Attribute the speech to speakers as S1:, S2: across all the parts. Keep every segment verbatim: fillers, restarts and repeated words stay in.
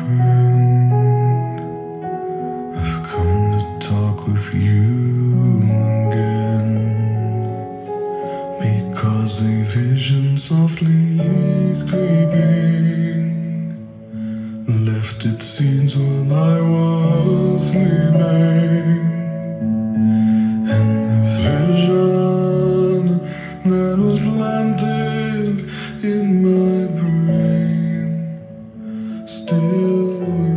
S1: friend. I've come to talk with you again, because a vision softly creeping left its scenes while I was sleeping. And the vision that was planted in my brain still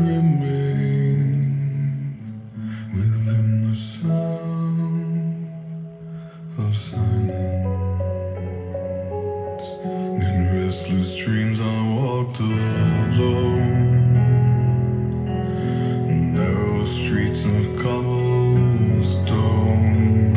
S1: remains within the sound of silence. In restless dreams I walked alone, narrow streets of cobblestone,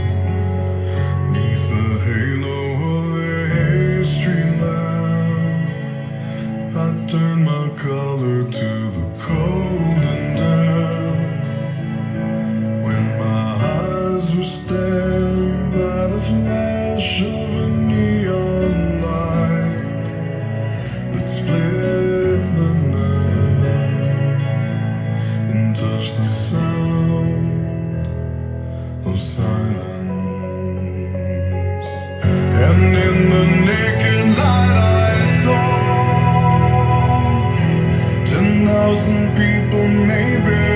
S1: neath the halo of a street lamp. I turned my collar to the cold and damp, when my eyes were stared by the flash of a neon light that split the night and touched the sound of silence. And in the naked light I saw ten thousand people, maybe